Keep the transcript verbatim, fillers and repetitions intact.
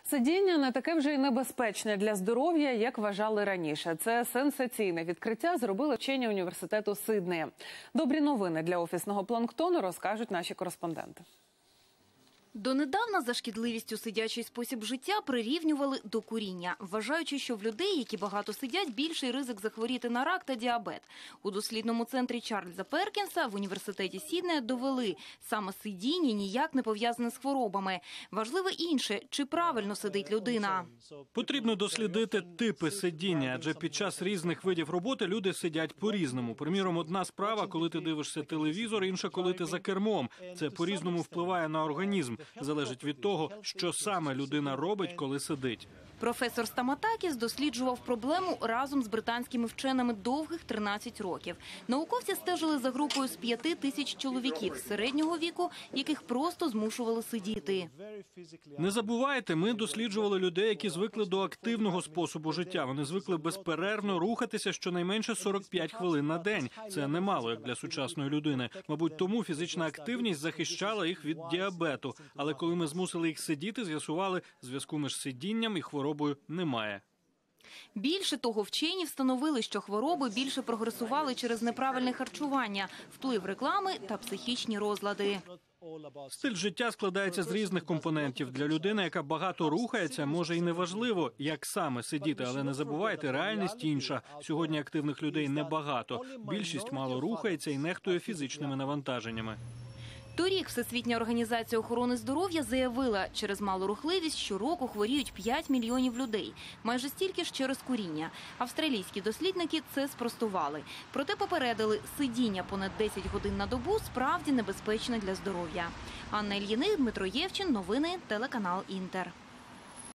Сидіння не таке вже й небезпечне для здоров'я, як вважали раніше. Це сенсаційне відкриття зробили вчені університету Сиднея. Добрі новини для офісного планктону розкажуть наші кореспонденти. Донедавна за шкідливістю сидячий спосіб життя прирівнювали до куріння, вважаючи, що в людей, які багато сидять, більший ризик захворіти на рак та діабет. У дослідному центрі Чарльза Перкінса в університеті Сіднея довели, саме сидіння ніяк не пов'язане з хворобами. Важливе інше, чи правильно сидить людина. Потрібно дослідити типи сидіння, адже під час різних видів роботи люди сидять по-різному. Приміром, одна справа, коли ти дивишся телевізор, інша, коли ти за кермом. Це по-різному впливає на організм. Залежить від того, що саме людина робить, коли сидить. Професор Стаматакіс досліджував проблему разом з британськими вченими довгих тринадцять років. Науковці стежили за групою з п'яти тисяч чоловіків середнього віку, яких просто змушували сидіти. Не забувайте, ми досліджували людей, які звикли до активного способу життя. Вони звикли безперервно рухатися щонайменше сорок п'ять хвилин на день. Це немало, як для сучасної людини. Мабуть, тому фізична активність захищала їх від діабету. Але коли ми змусили їх сидіти, з'ясували, зв'язку між сидінням і хворобою немає. Більше того, вчені встановили, що хвороби більше прогресували через неправильне харчування, вплив реклами та психічні розлади. Стиль життя складається з різних компонентів. Для людини, яка багато рухається, може і не важливо, як саме сидіти, але не забувайте, реальність інша. Сьогодні активних людей небагато. Більшість мало рухається і нехтує фізичними навантаженнями. Торік Всесвітня організація охорони здоров'я заявила, через малорухливість щороку хворіють п'ять мільйонів людей. Майже стільки ж через куріння. Австралійські дослідники це спростували. Проте попередили, сидіння понад десять годин на добу справді небезпечне для здоров'я. Анна Ільїних, Дмитро Євчин, новини, телеканал Інтер.